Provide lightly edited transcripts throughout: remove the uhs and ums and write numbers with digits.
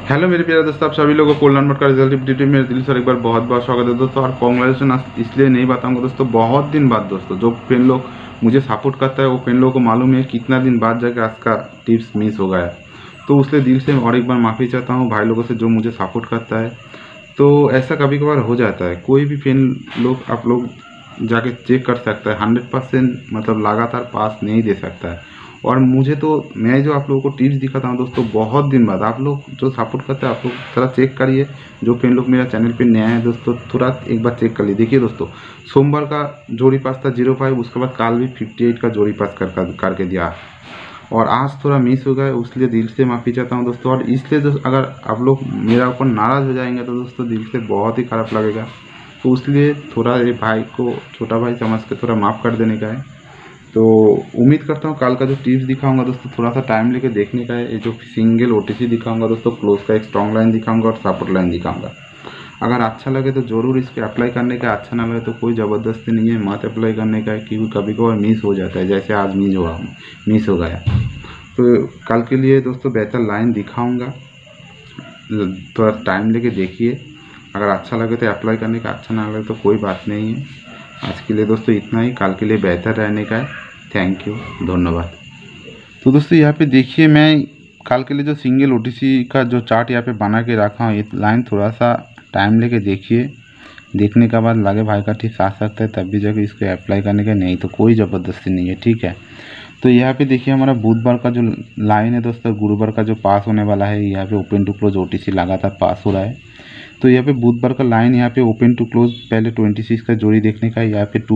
Hello मेरे प्यारे दोस्तों, आप सभी लोगों को कल्याण मठ का रिजल्ट अपडेट में मेरे दिल से एक बार बहुत बहुत स्वागत है दोस्तों। और कॉन्ग्रेचुलेसन इसलिए नहीं बताऊंगा दोस्तों, बहुत दिन बाद दोस्तों जो पेन लोग मुझे सपोर्ट करता है वो पेन लोगों को मालूम है कितना दिन बाद जाके आज का टिप्स मिस हो गया। तो उसलिए दिल से और एक बार माफ़ी चाहता हूँ भाई लोगों से जो मुझे सपोर्ट करता है। तो ऐसा कभी कभार हो जाता है, कोई भी पेन लोग आप लोग जाके चेक कर सकता है, 100% मतलब लगातार पास नहीं दे सकता है। और मुझे तो मैं जो आप लोगों को टिप्स दिखाता हूँ दोस्तों, बहुत दिन बाद आप लोग जो सपोर्ट करते हैं आप लोग थोड़ा चेक करिए। जो पेन लोग मेरा चैनल पे नया है दोस्तों, थोड़ा एक बार चेक कर लीजिए। देखिए दोस्तों, सोमवार का जोड़ी पास था 05, उसके बाद काल भी 58 का जोड़ी पास करके दिया। और आज थोड़ा मिस हो गया, इसलिए दिल से माफ़ी चाहता हूँ दोस्तों। और इसलिए अगर आप लोग मेरा ऊपर नाराज़ हो जाएंगे तो दोस्तों दिल से बहुत ही ख़राब लगेगा। तो इसलिए थोड़ा ये भाई को छोटा भाई समझ के थोड़ा माफ़ कर देने का है। तो उम्मीद करता हूँ कल का जो टिप्स दिखाऊंगा दोस्तों थोड़ा सा टाइम लेके देखने का है। ये जो सिंगल ओटीसी दिखाऊंगा दोस्तों, क्लोज का एक स्ट्रॉन्ग लाइन दिखाऊंगा और सपोर्ट लाइन दिखाऊंगा। अगर अच्छा लगे तो ज़रूर इसके अप्लाई करने का, अच्छा ना लगे तो कोई ज़बरदस्ती नहीं है, मत अप्लाई करने का है, क्योंकि कभी कभार मिस हो जाता है, जैसे आज मिस हो गया। तो कल के लिए दोस्तों बेहतर लाइन दिखाऊंगा, थोड़ा टाइम लेके देखिए। अगर अच्छा लगे तो अप्लाई करने का, अच्छा ना लगे तो कोई बात नहीं है। आज के लिए दोस्तों इतना ही, कल के लिए बेहतर रहने का है। थैंक यू, धन्यवाद। तो दोस्तों यहाँ पे देखिए, मैं कल के लिए जो सिंगल ओटीसी का जो चार्ट यहाँ पे बना के रखा हूँ, ये लाइन थोड़ा सा टाइम लेके देखिए। देखने के बाद लगे भाई का ठीक आ सकता है तब भी जाके इसको अप्लाई करने का, नहीं तो कोई ज़बरदस्ती नहीं है, ठीक है। तो यहाँ पे देखिए हमारा बुधवार का जो लाइन है दोस्तों, गुरुवार का जो पास होने वाला है, यहाँ पे ओपन टू क्लोज ओटीसी लगातार पास हो रहा है। तो यहाँ पे बुधवार का लाइन यहाँ पे ओपन टू क्लोज पहले 26 का जोड़ी देखने का है। यहाँ पे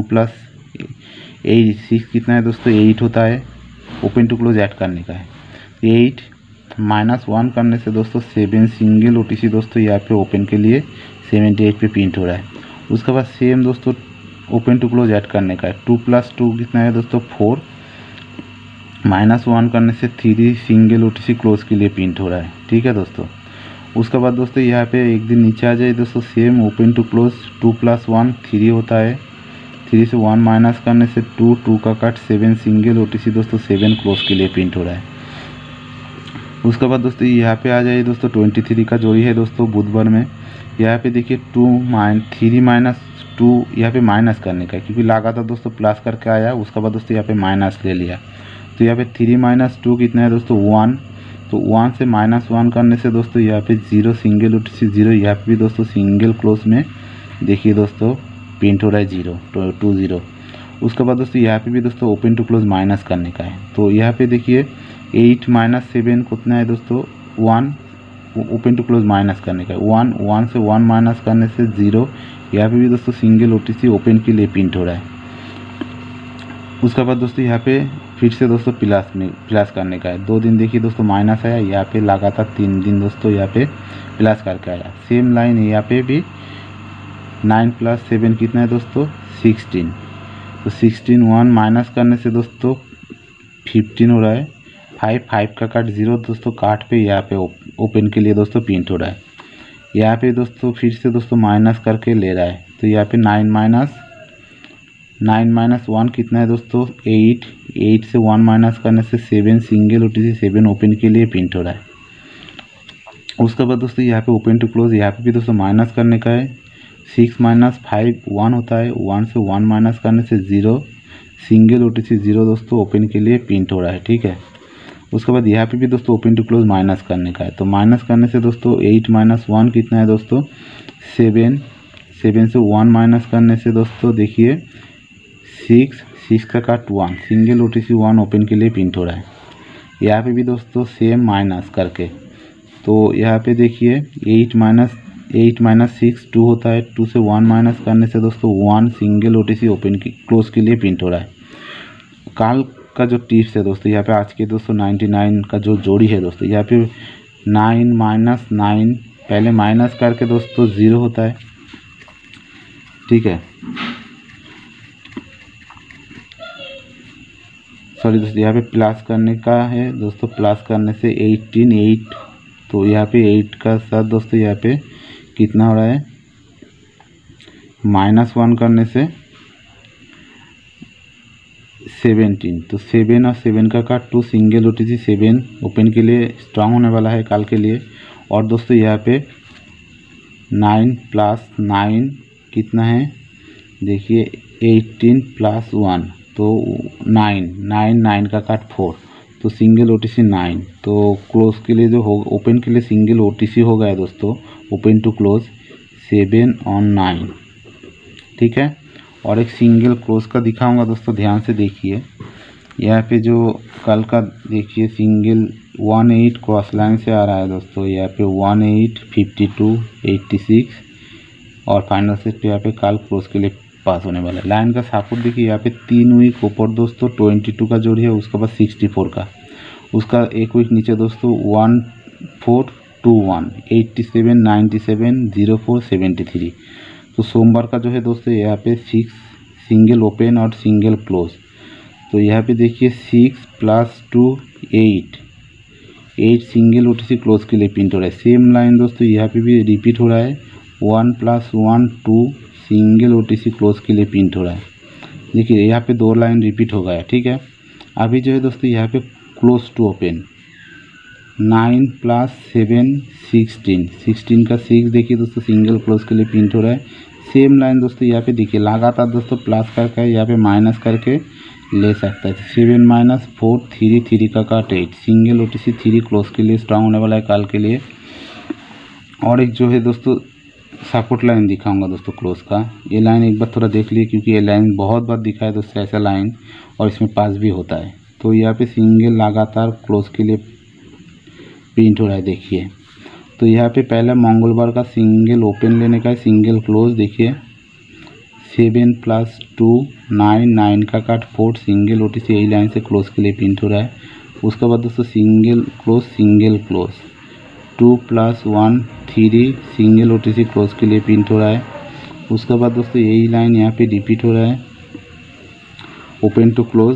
2+6 कितना है दोस्तों, 8 होता है। ओपन टू क्लोज ऐड करने का है, 8 -1 करने से दोस्तों 7 सिंगल ओटीसी दोस्तों यहाँ पे ओपन के लिए 78 पे प्रिंट हो रहा है। उसके बाद सेम दोस्तों ओपन टू क्लोज ऐड करने का है, 2+2 कितना है दोस्तों 4, -1 करने से 3 सिंगल ओटीसी क्लोज के लिए प्रिंट हो रहा है, ठीक है दोस्तों। उसके बाद दोस्तों यहाँ पे एक दिन नीचे आ जाए दोस्तों, सेम ओपन टू क्लोज 2+1 3 होता है। 3 से 1 माइनस करने से 2 का कट 7 सिंगल ओटीसी दोस्तों 7 क्लोज के लिए प्रिंट हो रहा है। उसके बाद दोस्तों यहाँ पे आ जाइए दोस्तों, 23 का जोड़ी है दोस्तों बुधवार में। यहाँ पे देखिए 3 -2 यहाँ पे माइनस करने का है, क्योंकि लगातार दोस्तों प्लस करके आया, उसके बाद दोस्तों यहाँ पे माइनस ले लिया। तो यहाँ पे 3 - 2 कितना है दोस्तों 1। तो 1 से -1 करने से दोस्तों यहाँ पे 0 सिंगल ओटीसी 0, यहाँ पे भी दोस्तों सिंगल क्लोज में देखिए दोस्तों प्रिंट हो रहा है 0 उसके बाद दोस्तों यहाँ पे भी दोस्तों ओपन टू क्लोज माइनस करने का है। तो यहाँ पे देखिए 8 - 7 कितना है दोस्तों 1, ओपन टू क्लोज माइनस करने का है 1 से 1 माइनस करने से 0, यहाँ पे भी दोस्तों सिंगल ओटीसी ओपन के लिए प्रिंट हो रहा है। उसके बाद दोस्तों यहाँ पे फिर से दोस्तों प्लस करने का है। 2 दिन देखिए दोस्तों माइनस आया, यहाँ पे लगातार 3 दिन दोस्तों यहाँ पे प्लस करके आया। सेम लाइन यहाँ पे भी 9 + 7 कितना है दोस्तों 16। तो 16 1 माइनस करने से दोस्तों 15 हो रहा है। 5 का काट 0 दोस्तों काट पे यहाँ पे ओपन के लिए दोस्तों प्रिंट हो रहा है। यहाँ पे दोस्तों फिर से दोस्तों माइनस करके ले रहा है। तो यहाँ पे 9 - 1 कितना है दोस्तों 8 से 1 माइनस करने से 7 सिंगल ओटीसी 7 ओपन के लिए प्रिंट हो रहा है। उसके बाद दोस्तों यहाँ पे ओपन टू क्लोज यहाँ पे भी दोस्तों माइनस करने का है। 6 - 5 1 होता है, 1 से 1 माइनस करने से 0 सिंगल ओटीसी 0 दोस्तों ओपन के लिए प्रिंट हो रहा है, ठीक है। उसके बाद यहाँ पे भी दोस्तों ओपन टू क्लोज माइनस करने का है। तो माइनस करने से दोस्तों 8 - 1 कितना है दोस्तों 7 से 1 माइनस करने से दोस्तों देखिए 6 का काट 1 सिंगल ओटीसी 1 ओपन के लिए प्रिंट हो रहा है। यहाँ पे भी दोस्तों सेम माइनस करके, तो यहाँ पे देखिए 8 - 6 2 होता है, 2 से 1 माइनस करने से दोस्तों 1 सिंगल ओटीसी ओपन की क्लोज के लिए प्रिंट हो रहा है। कल का जो टिप्स है दोस्तों, यहाँ पे आज के दोस्तों 99 का जो जोड़ी है दोस्तों, यहाँ पे 9 - 9 पहले माइनस करके दोस्तों 0 होता है, ठीक है। सॉरी दोस्तों, यहाँ पे प्लस करने का है दोस्तों, प्लस करने से 18 8, तो यहाँ पे 8 का साथ दोस्तों यहाँ पे कितना हो रहा है -1 करने से 17। तो 7 और 7 का काट 2 सिंगल ओटीसी 7 ओपन के लिए स्ट्रांग होने वाला है कल के लिए। और दोस्तों यहाँ पे 9 + 9 कितना है, देखिए 18 + 1 तो 9 9 9 का काट 4, तो सिंगल OTC 9। तो क्लोज के लिए जो हो, ओपन के लिए सिंगल OTC हो गया दोस्तों, ओपन टू क्लोज 7 और 9, ठीक है। और एक सिंगल क्लोज का दिखाऊंगा दोस्तों, ध्यान से देखिए। यहाँ पे जो कल का देखिए सिंगल 18 क्रॉस लाइन से आ रहा है दोस्तों, यहाँ पे 18 52 86 और फाइनल सेट पे यहाँ पे कल क्लोज के लिए पास होने वाला है। लाइन का सपोर्ट देखिए, यहाँ पे 3 वीक ऊपर दोस्तों 22 का जोड़ी है, उसके बाद 64 का, उसका एक वीक नीचे दोस्तों 1421 87 97 04 73। तो सोमवार का जो है दोस्तों यहाँ पे 6 सिंगल ओपन और सिंगल क्लोज। तो यहाँ पे देखिए 6 + 2 8 सिंगल OTC क्लोज के लिए प्रिंट हो रहा है। सेम लाइन दोस्तों यहाँ पे भी रिपीट हो रहा है, 1 + 1 2 सिंगल OTC क्लोज के लिए प्रिंट हो रहा है। देखिए यहाँ पे 2 लाइन रिपीट हो गया, ठीक है। अभी जो है दोस्तों यहाँ पे क्लोज टू ओपन 9 + 7 16 का 6 देखिए दोस्तों सिंगल क्लोज के लिए प्रिंट हो रहा है। सेम लाइन दोस्तों यहाँ पे देखिए लगातार दोस्तों प्लस करके यहाँ पे माइनस करके ले सकता है। 7 - 4 3 3 का काट 8 सिंगल OTC 3 क्लोज के लिए स्ट्रांग होने वाला है कल के लिए। और एक जो है दोस्तों सपोर्ट लाइन दिखाऊंगा दोस्तों क्लोज का, ये लाइन एक बार थोड़ा देख लिए क्योंकि ये लाइन बहुत बार दिखा है दोस्तों ऐसा लाइन, और इसमें पास भी होता है। तो यहाँ पे सिंगल लगातार क्लोज के लिए प्रिंट हो रहा है देखिए। तो यहाँ पे पहला मंगलवार का सिंगल ओपन लेने का है, सिंगल क्लोज देखिए 7 + 2 9 9 का काट 4 सिंगल OTC यही लाइन से क्लोज के लिए प्रिंट हो रहा है। उसके बाद दोस्तों single close 2 + 1 3 single OTC close के लिए प्रिंट हो रहा है। उसके बाद दोस्तों यही लाइन यहाँ पे रिपीट हो रहा है, open to close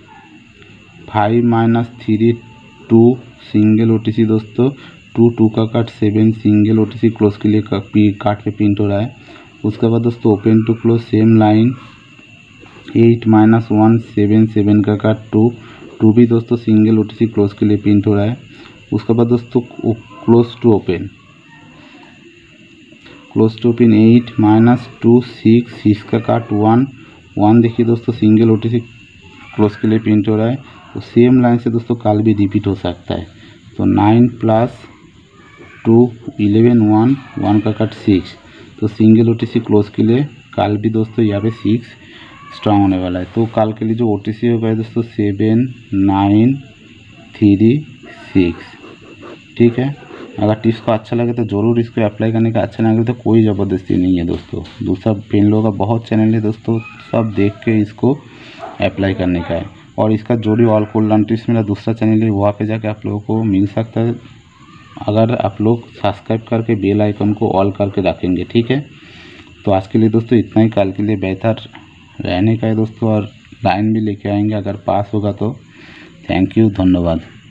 5 - 3 2 single OTC दोस्तों 2 2 का काट 7 सिंगल OTC क्लोज के लिए काट पे प्रिंट हो रहा है। उसके बाद दोस्तों open to close same line 8 - 1 7 7 का काट 2 2 भी दोस्तों सिंगल OTC क्लोज के लिए प्रिंट हो रहा है। उसके बाद दोस्तों क्लोज टू ओपन 8 - 2 6 6 का काट 1 1 देखिए दोस्तों सिंगल OTC क्लोज के लिए प्रिंट हो रहा है। तो सेम लाइन से दोस्तों कल भी रिपीट हो सकता है। तो 9 + 2 11 1 1 का काट 6 तो सिंगल OTC क्लोज के लिए कल भी दोस्तों यहाँ पे 6 स्ट्रांग होने वाला है। तो कल के लिए जो OTC होगा दोस्तों 7 9 3 6, ठीक है। अगर टिप्स को अच्छा लगे तो ज़रूर इसको अप्लाई करने का, अच्छा लगे तो कोई ज़बरदस्ती नहीं है दोस्तों। दूसरा पेन लोगों का बहुत चैनल है दोस्तों, सब देख के इसको अप्लाई करने का है। और इसका जोड़ी ऑल कॉलम टिप्स मेरा दूसरा चैनल है, वहाँ पे जाके आप लोगों को मिल सकता है अगर आप लोग सब्सक्राइब करके बेल आइकन को ऑल करके रखेंगे, ठीक है। तो आज के लिए दोस्तों इतना ही, कल के लिए बेहतर रहने का है दोस्तों, और लाइन भी लेके आएंगे अगर पास होगा तो। थैंक यू, धन्यवाद।